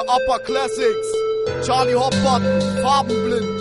UpperClass, Charly HotButton, Farbenblind.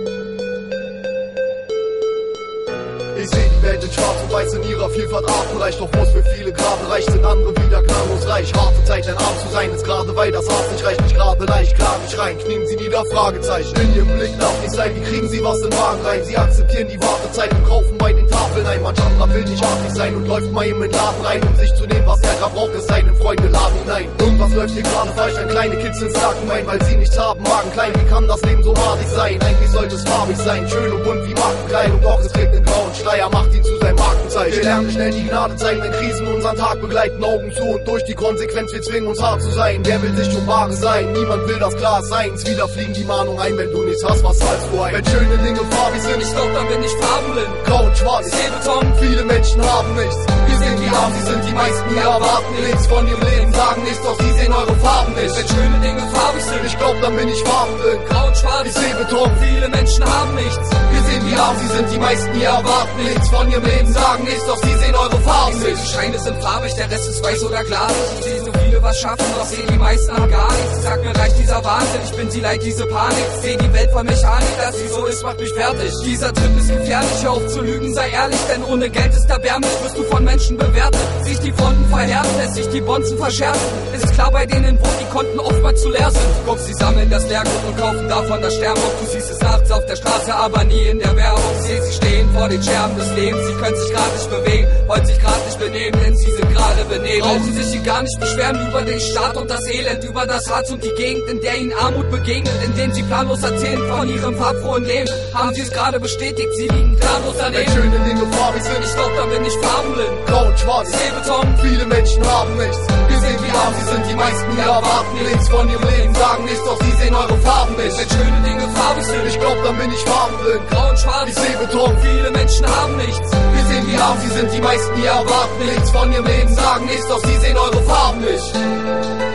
Ich seh die Welt in schwarz und weiß in ihrer Vielfalt artenreich, doch wo es für viele gerade reicht, sind andere wieder gnadenlos reich. Harte Zeit, ein Arm zu sein, ist gerade weil das Herz nicht reicht, nicht gerade leicht, klar nicht rein, knien sie nieder, Fragezeichen. In ihrem Blick darf nicht sein, wie kriegen sie was in den Wagen rein? Sie akzeptieren die Wartezeit und kaufen bei den Tafeln ein. Manch anderer will nicht artig sein und läuft mal eben in den Laden rein, um sich zu nehmen, was er grad braucht, ist seinen Freunde laden hinein. Irgendwas läuft hier gerade falsch, wenn kleine Kids ins Laken meinen, weil sie nichts haben, Magen klein, wie kann das Leben so madig sein? Eigentlich sollte es farbig sein, schön und bunt wie Markenkleidung, doch es trägt den grauen Schleier, macht ihn zu seinem Markenzeichen. Wir lernen schnell die Gnade zeigen, wenn Krisen unseren Tag begleiten, Augen zu und durch die Konsequenz, wir zwingen uns hart zu sein. Wer will sich schon Wahres sein? Niemand will das klar sein. Wieder fliegen die Mahnung ein, wenn du nichts hast, was zahlst du ein? Wenn schöne Dinge farbig sind, ich glaub, dann bin ich farbenblind. Grau und schwarz, ich sehe Beton, viele Menschen haben nichts. Wir sehen, wie arm sie sind, die meisten hier erwarten nichts von ihrem Leben, sagen nichts, doch sie sehen eure Farben nicht. Wenn schöne Dinge farbig sind, ich glaub, dann bin ich farbenblind. Grau und schwarz, ich sehe Beton, viele Menschen haben nichts. Wir sehen, wie arm sie sind, die meisten hier erwarten nichts von ihrem Leben, sagen nichts, doch sie sehen eure Farben nicht. Die Scheine sind farbig, der Rest ist weiß oder glasig. Ich sehe so viele was schaffen, doch sehen die meisten haben gar nichts. Ich sag mir, reicht dieser Wahnsinn, ich bin sie leid, diese Panik. Ich seh die Welt voll Mechanik, dass sie so ist, macht mich fertig. Dieser Trip ist gefährlich, hör auf zu lügen, sei ehrlich, denn ohne Geld ist erbärmlich, wirst du von Menschen bewertet. Sich die Fronten verhärten, lässt sich die Bonzen verschärfen. Es ist klar bei denen, wo die Konten oftmals zu leer sind. Guckst, sie sammeln das Leergut und kaufen davon das Sternbuch. Du siehst es nachts auf der Straße, aber nie in der Werbung. Ich seh sie stehen vor den Scherben des Lebens, sie können sich gerade nicht bewegen, wollen sich gerade nicht benehmen, denn sie sind gerade benebelt. Brauchen sich hier gar nicht beschweren über den Staat und das Elend, über das Harz und die Gegend, in der ihnen Armut begegnet, indem sie planlos erzählen von ihrem farbfrohen Leben. Haben sie es gerade bestätigt, sie liegen planlos daneben. Wenn schöne Dinge farbig sind, ich glaub, dann bin ich farbenblind. Grau und schwarz, ich sehe Beton, viele Menschen haben nichts. Wir sehen, wie arm sie sind, die meisten hier erwarten nichts von ihrem Leben, sagen nichts, doch sie sehen eure Farben nicht. Wenn schöne Dinge farbig sind, ich glaub, dann bin ich farbenblind. Grau und schwarz, ich sehe Beton, viele Menschen haben nichts. Wir sehen, wie arm sie sind, die meisten hier erwarten nichts von ihrem Leben, sagen nichts, doch sie sehen eure Farben nicht.